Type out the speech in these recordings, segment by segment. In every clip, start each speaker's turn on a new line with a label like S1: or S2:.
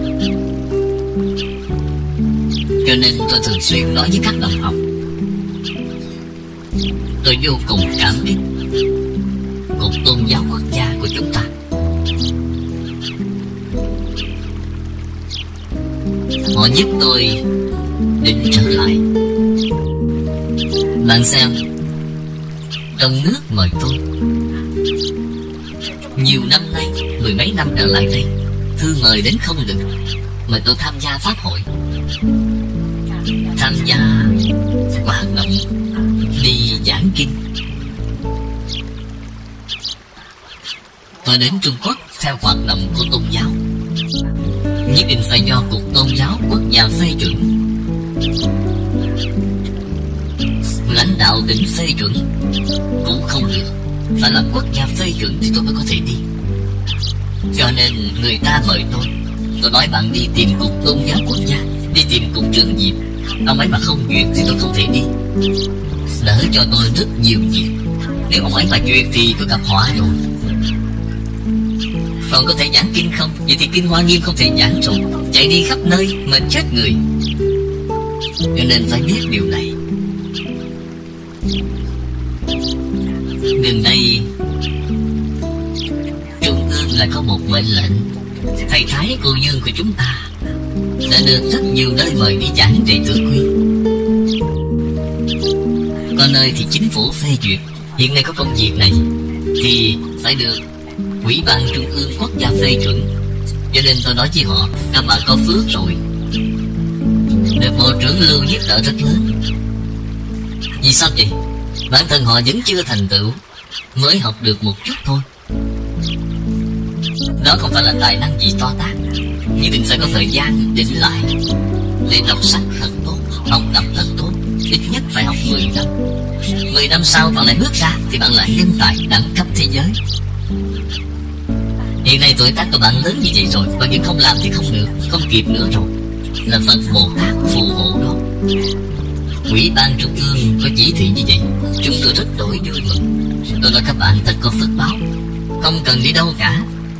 S1: Cho nên tôi thường xuyên nói với các đồng học, tôi vô cùng cảm kích cục tôn giáo quốc gia của chúng ta. Họ giúp tôi định trở lại. Bạn xem, trong nước mời tôi nhiều năm nay, mười mấy năm trở lại đây, thư mời đến không được, mời tôi tham gia pháp hội, tham gia hoạt động, đi giảng kinh. Tôi đến Trung Quốc theo hoạt động của tôn giáo, nhất định phải do cục tôn giáo quốc gia phê chuẩn, lãnh đạo tỉnh phê chuẩn cũng không được, phải là quốc gia phê chuẩn thì tôi mới có thể đi. Cho nên người ta mời tôi nói bạn đi tìm cục tôn giáo quốc gia, đi tìm cục trưởng Diệp, ông ấy mà không duyệt thì tôi không thể đi. Đỡ cho tôi rất nhiều việc, nếu ông ấy mà duyệt thì tôi gặp họa rồi. Còn có thể giảng kinh không? Vậy thì kinh Hoa Nghiêm không thể giảng rồi, chạy đi khắp nơi mệt chết người. Cho nên phải biết điều này. Gần đây Trung ương lại có một mệnh lệnh, thầy Thái cô Dương của chúng ta đã được rất nhiều nơi mời đi giảng Đệ Tử Quy. Có nơi thì chính phủ phê duyệt, hiện nay có công việc này thì phải được Ủy ban Trung ương quốc gia phê chuẩn. Cho nên tôi nói với họ, các bạn có phước rồi, được Bộ trưởng Lưu giúp đỡ rất lớn. Vì sao vậy? Bản thân họ vẫn chưa thành tựu, mới học được một chút thôi. Đó không phải là tài năng gì to tát, nhất định phải có thời gian định lại để đọc sách thật tốt, học tập thật tốt, ít nhất phải học 10 năm. 10 năm sau bạn lại bước ra thì bạn là nhân tài đẳng cấp thế giới. Hiện nay tuổi tác của bạn lớn như vậy rồi, bạn vẫn không làm thì không được, không kịp nữa rồi. Là Phật Bồ Tát phù hộ đó. Ủy ban Trung ương có chỉ thị như vậy, chúng tôi rất đổi vui mừng. Tôi nói các bạn thật có phước báo, không cần đi đâu cả,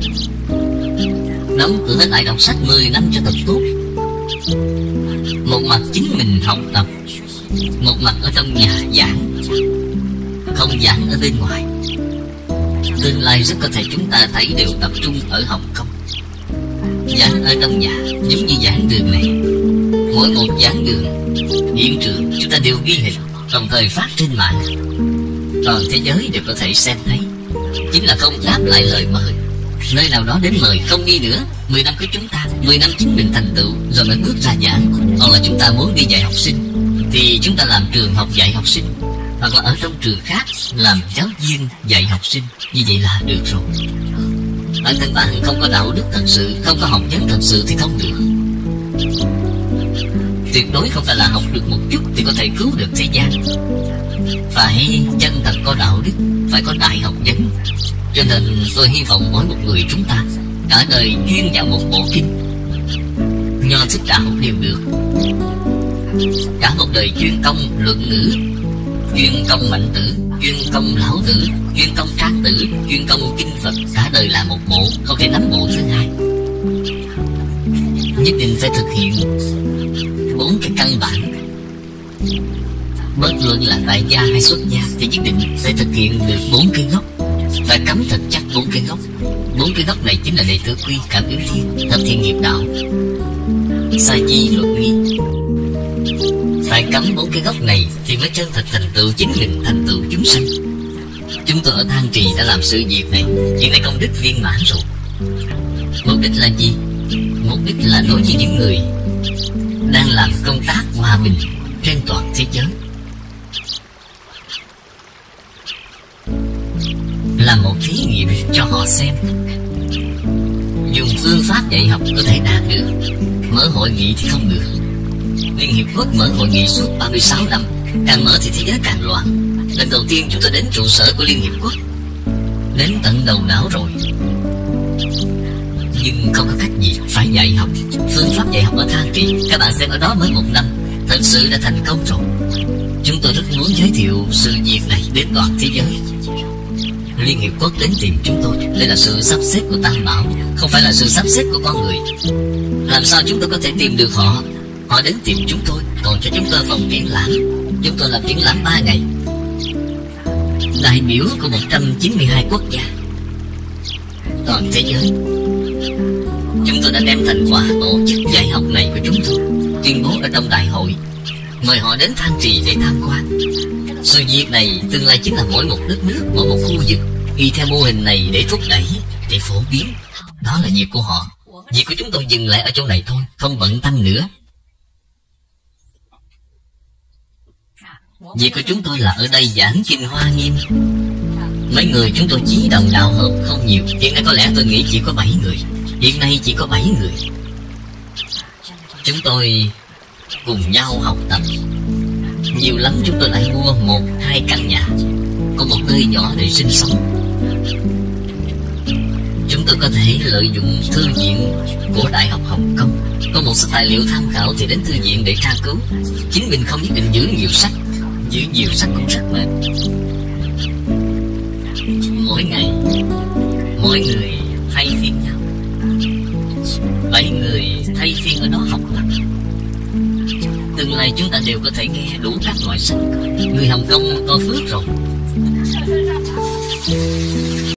S1: đóng cửa lại đọc sách 10 năm cho thật tốt. Một mặt chính mình học tập, một mặt ở trong nhà giảng, không giảng ở bên ngoài. Tương lai rất có thể chúng ta thấy đều tập trung ở Hồng Kông. Giảng ở trong nhà giống như giảng đường này, mỗi một giảng đường, hiện trường chúng ta đều ghi hình, đồng thời phát trên mạng, toàn thế giới đều có thể xem thấy. Chính là không đáp lại lời mời, nơi nào đó đến mời không đi nữa. 10 năm của chúng ta, 10 năm chính mình thành tựu rồi mới bước ra giảng. Hoặc là chúng ta muốn đi dạy học sinh thì chúng ta làm trường học dạy học sinh, hoặc là ở trong trường khác làm giáo viên dạy học sinh. Như vậy là được rồi. Bản thân bạn không có đạo đức thật sự, không có học vấn thật sự thì không được. Tuyệt đối không phải là học được một chút thì có thể cứu được thế gian. Phải chân thật có đạo đức, phải có đại học vấn. Cho nên tôi hy vọng mỗi một người chúng ta cả đời chuyên vào một bộ kinh, Nho Thích Đạo đều được. Cả một đời chuyên công luận ngữ, chuyên công Mạnh Tử, chuyên công Lão Tử, chuyên công Tráng Tử, chuyên công kinh Phật. Cả đời là một bộ, không thể nắm bộ thứ hai. Nhất định phải thực hiện 4 cái căn bản. Bất luận là tại gia hay xuất gia thì nhất định phải thực hiện được 4 cái gốc. Phải cắm thật chắc 4 cái gốc. 4 cái gốc này chính là Đệ Tử Quy, Cảm Ứng Thiên, Thập Thiện Nghiệp Đạo, Sa Di Luật Nghi. Phải cắm 4 cái gốc này thì mới chân thật thành tựu chính mình, thành tựu chúng sanh. Chúng tôi ở Than Trì đã làm sự việc này, hiện nay công đức viên mãn rồi. Mục đích là gì? Mục đích là đối với những người đang làm công tác hòa bình trên toàn thế giới, là một thí nghiệm cho họ xem dùng phương pháp dạy học có thể đạt được. Mở hội nghị thì không được. Liên Hiệp Quốc mở hội nghị suốt 36 năm, càng mở thì thế giới càng loạn. Lần đầu tiên chúng tôi đến trụ sở của Liên Hiệp Quốc, đến tận đầu não rồi, nhưng không có cách gì, phải dạy học. Phương pháp dạy học ở Than Trì, các bạn xem ở đó mới 1 năm, thật sự đã thành công rồi. Chúng tôi rất muốn giới thiệu sự việc này đến toàn thế giới. Liên Hiệp Quốc đến tìm chúng tôi. Đây là sự sắp xếp của Tam Bảo, không phải là sự sắp xếp của con người. Làm sao chúng tôi có thể tìm được họ? Họ đến tìm chúng tôi, còn cho chúng tôi phòng triển lãm. Chúng tôi làm triển lãm 3 ngày. Đại biểu của 192 quốc gia toàn thế giới. Chúng tôi đã đem thành quả tổ chức dạy học này của chúng tôi tuyên bố ở trong đại hội, mời họ đến Thanh Trì để tham quan. Sự việc này tương lai chính là mỗi một đất nước, mỗi một khu vực y theo mô hình này để thúc đẩy, để phổ biến. Đó là việc của họ. Việc của chúng tôi dừng lại ở chỗ này thôi, không bận tâm nữa. Việc của chúng tôi là ở đây giảng kinh Hoa Nghiêm. Mấy người chúng tôi chí đồng đạo hợp không nhiều. Hiện nay có lẽ tôi nghĩ chỉ có 7 người. Hiện nay chỉ có 7 người. Chúng tôi cùng nhau học tập. Nhiều lắm chúng tôi lại mua 1-2 căn nhà, có một nơi nhỏ để sinh sống. Chúng tôi có thể lợi dụng thư viện của Đại học Hồng Kông. Có một số tài liệu tham khảo thì đến thư viện để tra cứu. Chính mình không nhất định giữ nhiều sách. Giữ nhiều sách cũng rất mệt. Mỗi ngày mỗi người thay phiên nhau. 7 người thay phiên ở đó học tập. Tương lai chúng ta đều có thể nghe đủ các loại sách. Người Hồng Kông có phước rồi.